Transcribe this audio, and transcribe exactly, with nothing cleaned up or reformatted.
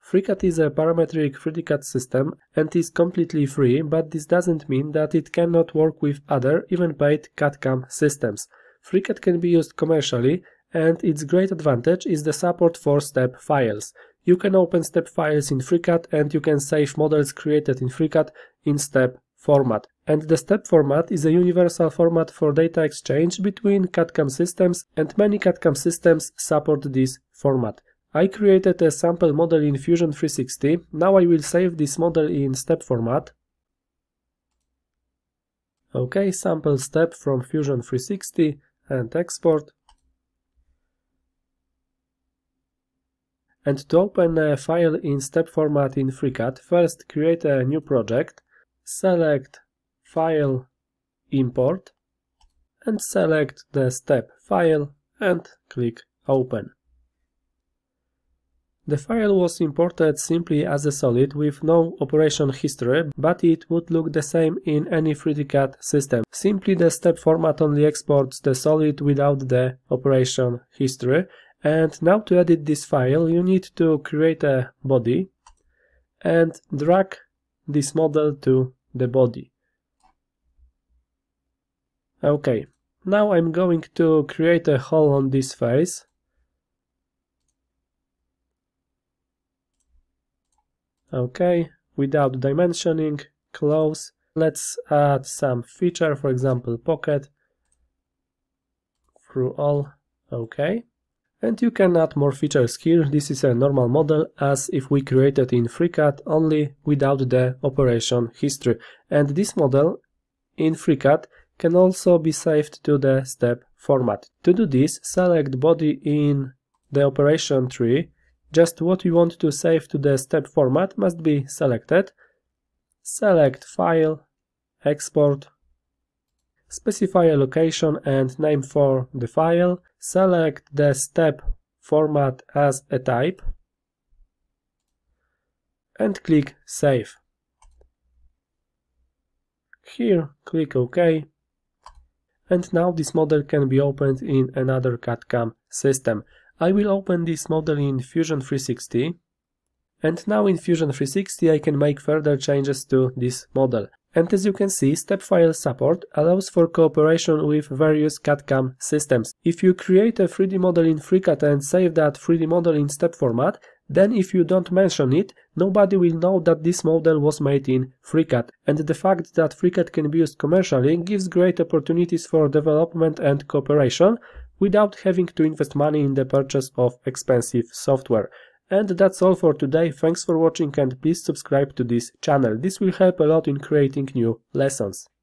FreeCAD is a parametric three D C A D system and is completely free, but this doesn't mean that it cannot work with other, even paid C A D C A M systems. FreeCAD can be used commercially, and its great advantage is the support for step files. You can open step files in FreeCAD and you can save models created in FreeCAD in step format. And the step format is a universal format for data exchange between C A D C A M systems, and many C A D C A M systems support this format. I created a sample model in Fusion three sixty. Now I will save this model in step format. OK, sample step from Fusion three sixty and export. And to open a file in step format in FreeCAD, first create a new project, select File, Import, and select the step file and click Open. The file was imported simply as a solid with no operation history, but it would look the same in any three D C A D system. Simply the step format only exports the solid without the operation history. And now to edit this file you need to create a body and drag this model to the body. OK, now I'm going to create a hole on this face. OK, without dimensioning, close. Let's add some feature, for example pocket, through all. OK. And you can add more features here. This is a normal model as if we created in FreeCAD, only without the operation history. And this model in FreeCAD can also be saved to the step format. To do this, select body in the operation tree. Just what we want to save to the step format must be selected. Select File, Export. Specify a location and name for the file. Select the step format as a type and click Save. Here click OK. And now this model can be opened in another C A D C A M system. I will open this model in Fusion three sixty. And now in Fusion three sixty I can make further changes to this model. And as you can see, step file support allows for cooperation with various C A D C A M systems. If you create a three D model in FreeCAD and save that three D model in step format, then if you don't mention it, nobody will know that this model was made in FreeCAD. And the fact that FreeCAD can be used commercially gives great opportunities for development and cooperation without having to invest money in the purchase of expensive software. And that's all for today. Thanks for watching and please subscribe to this channel. This will help a lot in creating new lessons.